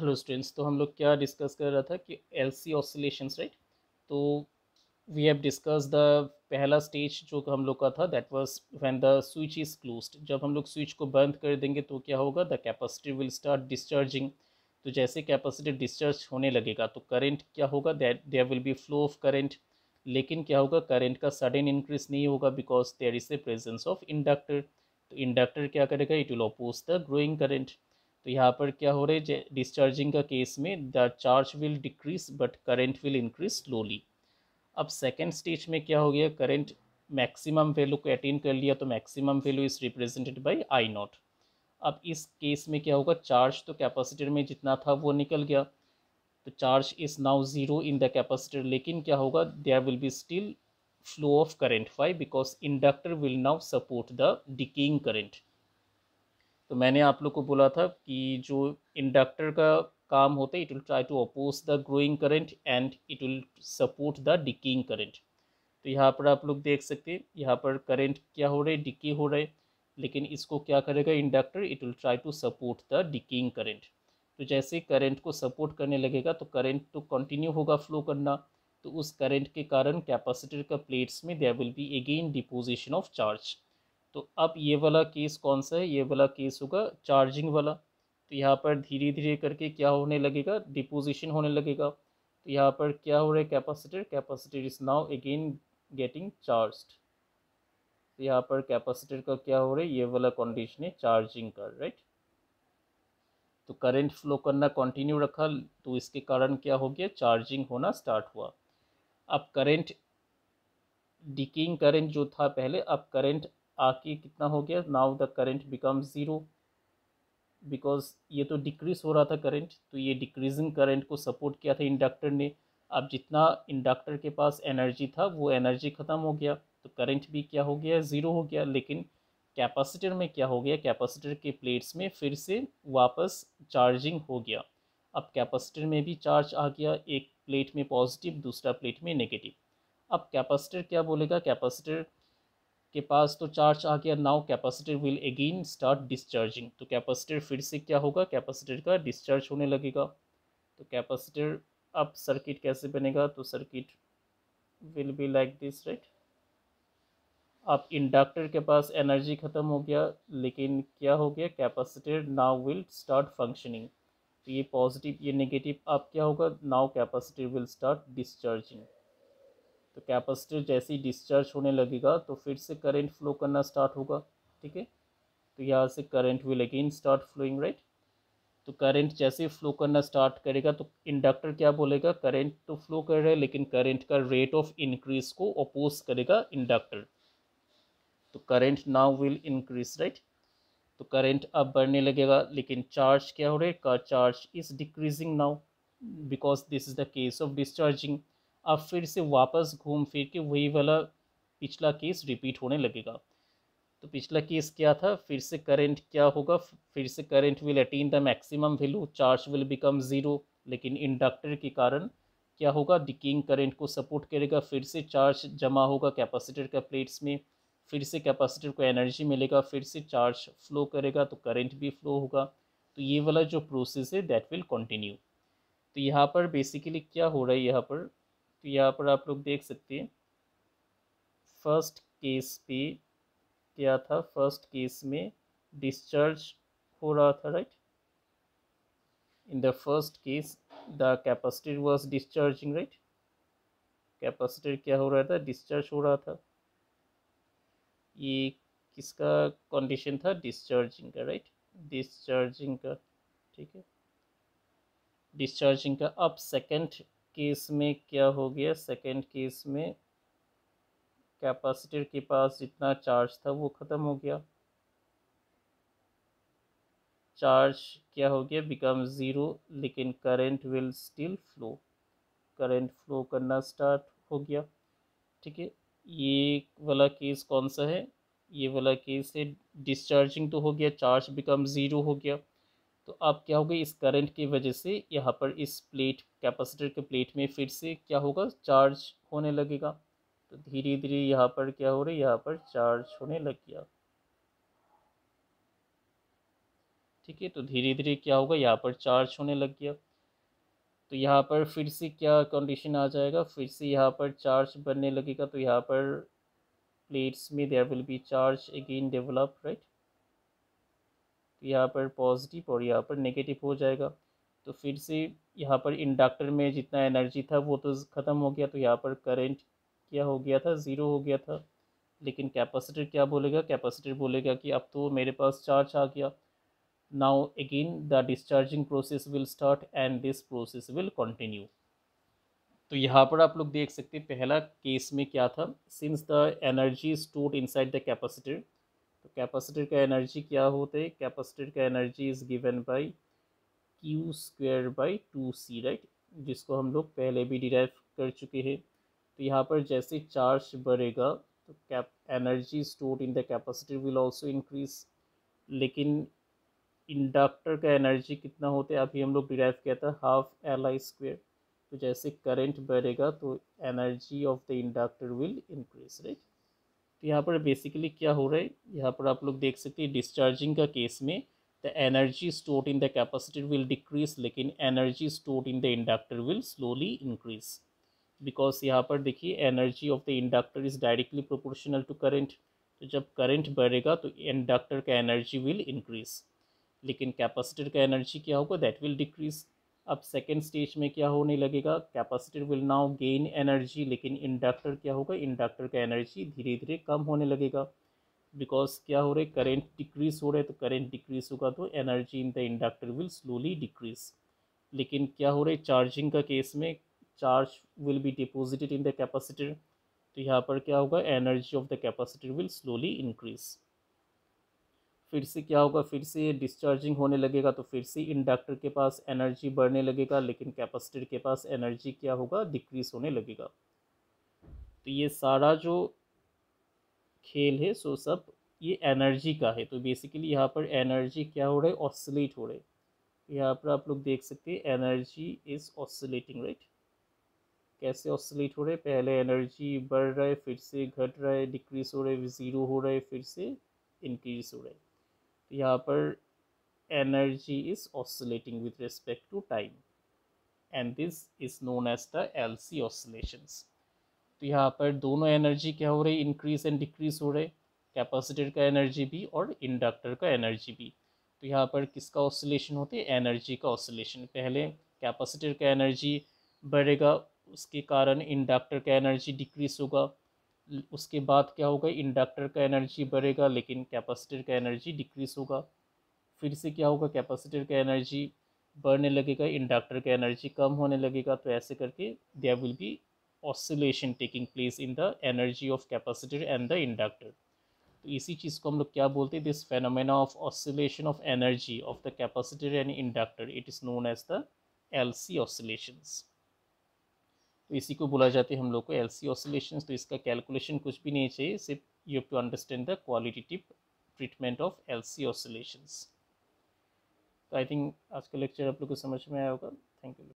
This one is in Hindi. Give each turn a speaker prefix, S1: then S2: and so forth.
S1: हेलो स्टूडेंट्स, तो हम लोग क्या डिस्कस कर रहा था कि एलसी ऑसिलेशंस, राइट। तो वी हैव डिस्कस द पहला स्टेज जो हम लोग का था, that was when the switch is closed. जब हम लोग स्विच को बंद कर देंगे तो क्या होगा, the capacitor will start discharging. तो जैसे कैपेसिटर डिस्चार्ज होने लगेगा तो करंट क्या होगा, that there will be flow of current. लेकिन क्या होगा, करंट का सडन इंक्रीज नहीं होगा because there is the presence of inductor. तो इंडक्टर क्या करेगा, it will oppose the growing current. तो यहाँ पर क्या हो रहा है, डिस्चार्जिंग का केस में the charge will decrease but current will increase slowly. अब सेकेंड स्टेज में क्या हो गया, करंट मैक्सिमम वैल्यू को अटेन कर लिया तो maximum value is represented by I naught. अब इस केस में क्या होगा, चार्ज तो कैपेसिटर में जितना था वो निकल गया, तो charge is now zero in the capacitor. लेकिन क्या होगा, there will be still flow of current. Why? Because inductor will now support the decaying current. तो मैंने आप लोग को बोला था कि जो इंडक्टर का काम होता है, it will try to oppose the growing current and it will support the decaying current. तो यहाँ पर आप लोग देख सकते हैं, यहाँ पर करंट क्या हो रहा है, डिके हो रहा है। लेकिन इसको क्या करेगा inductor, it will try to support the decaying current. तो जैसे करंट को सपोर्ट करने लगेगा तो करंट तो कंटिन्यू होगा फ्लो करना। तो उस करंट के कारण कैपेसिटर का प्लेट्स में there will be again deposition of charge. तो अब ये वाला केस कौन सा है, ये वाला केस होगा चार्जिंग वाला। तो यहाँ पर धीरे धीरे करके क्या होने लगेगा, डिपोजिशन होने लगेगा। तो यहाँ पर क्या हो रहा है, capacitor capacitor is now again getting charged. तो यहाँ पर कैपेसिटर का क्या हो रहा है, ये वाला कंडीशन है चार्जिंग का, राइट। तो करंट फ्लो करना कंटिन्यू रखा तो इसके कारण क्या हो गया, चार्जिंग होना स्टार्ट हुआ। अब करंट, डिकेइंग करंट जो था पहले, अब करंट आके कितना हो गया, now the current become zero. Because ये तो डिक्रीज हो रहा था करंट, तो ये डिक्रीजिंग करंट को सपोर्ट किया था इंडक्टर ने। अब जितना इंडक्टर के पास एनर्जी था वो एनर्जी ख़त्म हो गया, तो करंट भी क्या हो गया, ज़ीरो हो गया। लेकिन कैपेसिटर में क्या हो गया, कैपेसिटर के प्लेट्स में फिर से वापस चार्जिंग हो गया। अब कैपेसिटर में भी चार्ज आ गया, एक प्लेट में पॉजिटिव, दूसरा प्लेट में नेगेटिव। अब कैपेसिटर क्या बोलेगा, कैपेसिटर के पास तो चार्ज आ गया, now capacitor will again start discharging. तो कैपेसिटर फिर से क्या होगा, कैपेसिटर का डिस्चार्ज होने लगेगा। तो कैपेसिटर, अब सर्किट कैसे बनेगा, तो circuit will be like this, right. अब इंडक्टर के पास एनर्जी ख़त्म हो गया, लेकिन क्या हो गया, capacitor now will start functioning. तो ये पॉजिटिव ये नेगेटिव, अब क्या होगा, now capacitor will start discharging. तो कैपेसिटर जैसे ही डिस्चार्ज होने लगेगा तो फिर से करंट फ्लो करना स्टार्ट होगा, ठीक है। तो यहाँ से current will again start flowing, right. तो करंट जैसे फ्लो करना स्टार्ट करेगा तो इंडक्टर क्या बोलेगा, करंट तो फ्लो कर रहा है लेकिन करंट का रेट ऑफ इंक्रीज को अपोज करेगा इंडक्टर। तो current now will increase, right. तो करंट अब बढ़ने लगेगा, लेकिन चार्ज क्या हो रहा है, का charge is decreasing now because this is the case of discharging. अब फिर से वापस घूम फिर के वही वाला पिछला केस रिपीट होने लगेगा। तो पिछला केस क्या था, फिर से करंट क्या होगा, फिर से current will attain the maximum value, charge will become zero. लेकिन इंडक्टर के कारण क्या होगा, डिकेइंग करंट को सपोर्ट करेगा, फिर से चार्ज जमा होगा कैपेसिटर का प्लेट्स में, फिर से कैपेसिटर को एनर्जी मिलेगा, फिर से चार्ज फ्लो करेगा तो करंट भी फ्लो होगा। तो ये वाला जो प्रोसेस है दैट विल कंटिन्यू। तो यहाँ पर बेसिकली क्या हो रहा है, यहाँ पर तो यहाँ पर आप लोग देख सकते हैं फर्स्ट केस पे क्या था, फर्स्ट केस में डिस्चार्ज हो रहा था, right. In the first case the capacitor was discharging, right. Capacitor क्या हो रहा था, डिस्चार्ज हो रहा था। ये किसका कंडीशन था, डिस्चार्जिंग का, राइट। डिस्चार्जिंग का, ठीक है, डिस्चार्जिंग का। अब सेकंड केस में क्या हो गया, सेकंड केस में कैपेसिटर के पास जितना चार्ज था वो ख़त्म हो गया, चार्ज क्या हो गया, बिकम ज़ीरो। लेकिन current will still flow, current flow करना स्टार्ट हो गया, ठीक है। ये वाला केस कौन सा है, ये वाला केस है डिस्चार्जिंग तो हो गया, चार्ज बिकम ज़ीरो हो गया। तो अब क्या होगा, इस करंट की वजह से यहाँ पर इस प्लेट कैपेसिटर के प्लेट में फिर से क्या होगा, चार्ज होने लगेगा। तो धीरे धीरे यहाँ पर क्या हो रहा है, यहाँ पर चार्ज होने लग गया, ठीक है। तो धीरे धीरे क्या होगा, यहाँ पर चार्ज होने लग गया। तो यहाँ पर फिर से क्या कंडीशन आ जाएगा, फिर से यहाँ पर चार्ज बनने लगेगा। तो यहाँ पर प्लेट्स में there will be charge again develop, right. तो यहाँ पर पॉजिटिव और यहाँ पर नेगेटिव हो जाएगा। तो फिर से यहाँ पर इंडक्टर में जितना एनर्जी था वो तो ख़त्म हो गया। तो यहाँ पर करंट क्या हो गया था, ज़ीरो हो गया था। लेकिन कैपेसिटर क्या बोलेगा, कैपेसिटर बोलेगा कि अब तो मेरे पास चार्ज आ गया। Now again the discharging process will start and this process will continue. तो यहाँ पर आप लोग देख सकते हैं पहला केस में क्या था, since the energy stored inside the capacitor. तो कैपेसिटर का एनर्जी क्या होता है, कैपेसिटर का energy is given by Q square by 2c, right, जिसको हम लोग पहले भी डिराइव कर चुके हैं। तो यहाँ पर जैसे चार्ज बढ़ेगा तो cap energy stored in the capacitor will also increase. लेकिन इंडक्टर का एनर्जी कितना होता है, अभी हम लोग डिराइव किया था हाफ एल आई स्क्वेयर। तो जैसे करंट बढ़ेगा तो energy of the inductor will increase, right. तो यहाँ पर बेसिकली क्या हो रहा है, यहाँ पर आप लोग देख सकते हैं डिस्चार्जिंग का केस में the energy stored in the capacitor will decrease, लेकिन energy stored in the inductor will slowly increase. Because यहाँ पर देखिए energy of the inductor is directly proportional to current. तो जब करंट बढ़ेगा तो इंडक्टर का एनर्जी विल इंक्रीज, लेकिन कैपेसिटर का एनर्जी क्या होगा, दैट विल डिक्रीज। अब सेकेंड स्टेज में क्या होने लगेगा, capacitor will now gain energy, लेकिन इंडक्टर क्या होगा, इंडक्टर का एनर्जी धीरे धीरे कम होने लगेगा। बिकॉज क्या हो रहा है, करंट डिक्रीज हो रहा है। तो करंट डिक्रीज होगा तो energy in the inductor will slowly decrease. लेकिन क्या हो रहा है, चार्जिंग का केस में charge will be deposited in the capacitor. तो यहाँ पर क्या होगा, energy of the capacitor will slowly increase. फिर से क्या होगा, फिर से डिस्चार्जिंग होने लगेगा। तो फिर से इंडक्टर के पास एनर्जी बढ़ने लगेगा, लेकिन कैपेसिटर के पास एनर्जी क्या होगा, डिक्रीज होने लगेगा। तो ये सारा जो खेल है सो सब ये एनर्जी का है। तो बेसिकली यहाँ पर एनर्जी क्या हो रहा है, ऑसिलेट हो रहा है। यहाँ पर आप लोग देख सकते हैं एनर्जी इज ऑसिलेटिंग, राइट। कैसे ऑसिलेट हो रहे हैं, पहले एनर्जी बढ़ रहा है, फिर से घट रहा है, डिक्रीज हो रहा है, ज़ीरो हो रहा है, फिर से इंक्रीज हो रहा है। तो यहाँ पर energy is oscillating with respect to time and this is known as the LC oscillations। तो यहाँ पर दोनों एनर्जी क्या हो रही है, इंक्रीज एंड डिक्रीज हो रहे, कैपेसिटर का एनर्जी भी और इंडक्टर का एनर्जी भी। तो यहाँ पर किसका ऑसिलेशन होते हैं, एनर्जी का ऑसिलेशन। पहले कैपेसिटर का एनर्जी बढ़ेगा, उसके कारण इंडक्टर का एनर्जी डिक्रीज होगा। उसके बाद क्या होगा, इंडक्टर का एनर्जी बढ़ेगा लेकिन कैपेसिटर का एनर्जी डिक्रीज होगा। फिर से क्या होगा, कैपेसिटर का एनर्जी बढ़ने लगेगा, इंडक्टर का एनर्जी कम होने लगेगा। तो ऐसे करके there will be oscillation taking place in the energy of capacitor and the inductor. तो इसी चीज़ को हम लोग क्या बोलते हैं, this phenomena of oscillation of energy of the capacitor and inductor, it is known as the LC oscillations. तो इसी को बोला जाते हैं हम लोग को एलसी ऑसिलेशंस। तो इसका कैलकुलेशन कुछ भी नहीं चाहिए, सिर्फ you have to understand the qualitative treatment of LC oscillations. तो आई थिंक आज का लेक्चर आप लोग को समझ में आया होगा। Thank you.